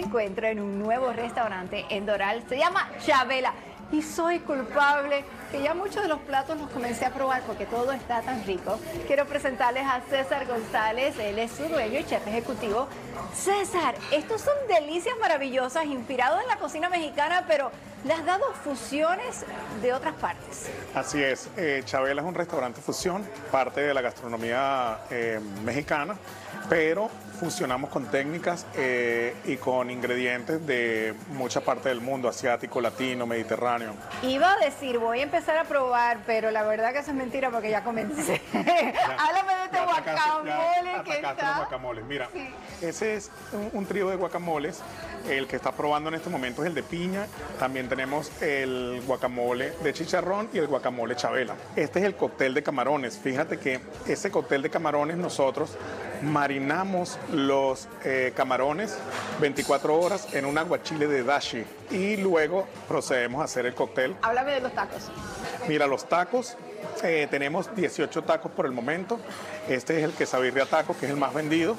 encuentro en un nuevo restaurante en Doral. Se llama Chabela. Y soy culpable, que ya muchos de los platos los comencé a probar porque todo está tan rico. Quiero presentarles a César González, él es su dueño y chef ejecutivo. César, estos son delicias maravillosas, inspirados en la cocina mexicana, pero le has dado fusiones de otras partes. Así es, Chabela es un restaurante fusión, parte de la gastronomía mexicana, pero fusionamos con técnicas y con ingredientes de mucha parte del mundo, asiático, latino, mediterráneo. Iba a decir, voy a empezar a probar, pero la verdad que eso es mentira porque ya comencé. Háblame de este guacamole que está. Los guacamoles. Mira, Sí. ese es un trío de guacamoles. El que está probando en este momento es el de piña. También tenemos el guacamole de chicharrón y el guacamole Chabela. Este es el cóctel de camarones. Fíjate que ese cóctel de camarones nosotros marinamos los camarones 24 horas en un aguachile de dashi y luego procedemos a hacer el cóctel. Háblame de los tacos. Mira, los tacos, tenemos 18 tacos por el momento. Este es el quesabirria taco, que es el más vendido.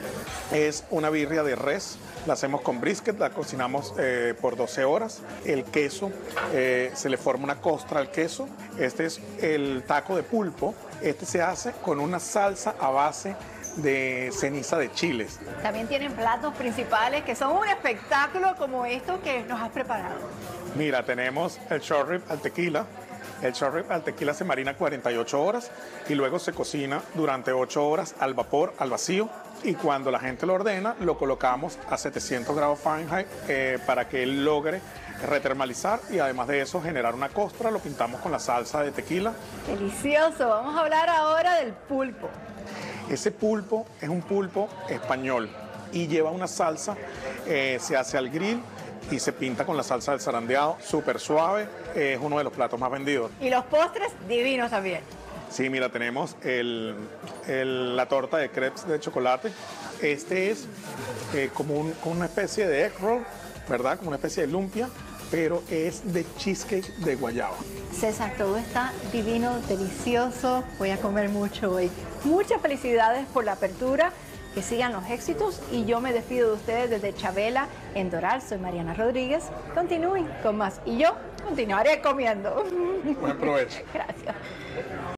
Es una birria de res, la hacemos con brisket, la cocinamos por 12 horas. El queso, se le forma una costra al queso. Este es el taco de pulpo. Este se hace con una salsa a base de ceniza de chiles. También tienen platos principales que son un espectáculo como esto que nos has preparado. Mira, tenemos el short rib al tequila. El short rib al tequila se marina 48 horas y luego se cocina durante 8 horas al vapor, al vacío. Y cuando la gente lo ordena, lo colocamos a 700 grados Fahrenheit para que él logre retermalizar y además de eso generar una costra. Lo pintamos con la salsa de tequila. Delicioso. Vamos a hablar ahora del pulpo. Ese pulpo es un pulpo español y lleva una salsa, se hace al grill y se pinta con la salsa del zarandeado, súper suave, es uno de los platos más vendidos. Y los postres divinos también. Sí, mira, tenemos la torta de crepes de chocolate. Este es como una especie de egg roll, ¿verdad? Como una especie de lumpia, pero es de cheesecake de guayaba. César, todo está divino, delicioso. Voy a comer mucho hoy. Muchas felicidades por la apertura. Que sigan los éxitos y yo me despido de ustedes desde Chabela en Doral. Soy Mariana Rodríguez. Continúen con más y yo continuaré comiendo. Buen provecho. Gracias.